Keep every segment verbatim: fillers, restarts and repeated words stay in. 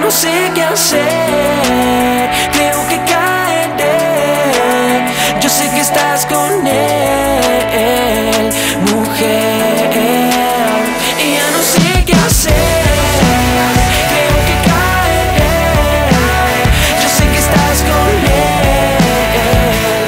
no sé qué hacer. Creo que caeré. Yo sé que estás con él, mujer, y ya no sé qué hacer. Creo que caeré. Yo sé que estás con él,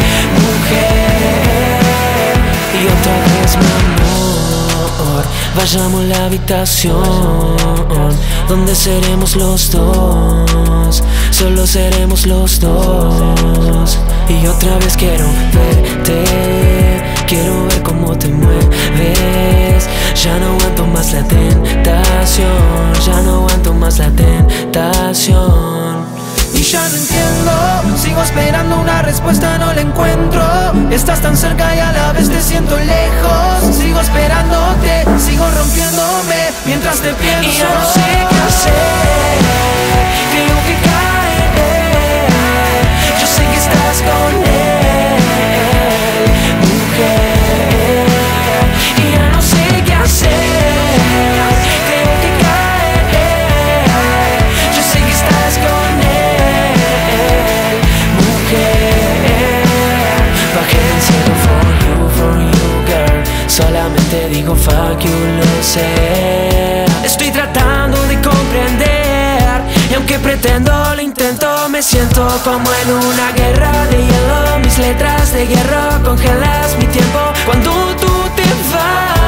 mujer, y otra vez, mi amor, vayamos a la habitación donde seremos los dos, solo seremos los dos. Y otra vez quiero verte, quiero ver cómo te mueves. Ya no aguanto más la tentación, ya no aguanto más la tentación. Y ya no entiendo, sigo esperando una respuesta, no la encuentro. Estás tan cerca y a la vez te siento lejos. Sigo esperándote, sigo rompiéndome mientras te pienso. Y ya no sé qué hacer. Creo que caeré. Yo sé que estás con él, mujer, y ya no sé qué hacer. Creo que caeré. Yo sé que estás con él, mujer. Bajé del cielo for you, for you, girl. Solamente digo fuck you, lo sé. Estoy tratando de comprender, y aunque pretendo, lo intento, me siento como en una guerra de hielo. Mis letras de hierro congelas mi tiempo cuando tú te vas.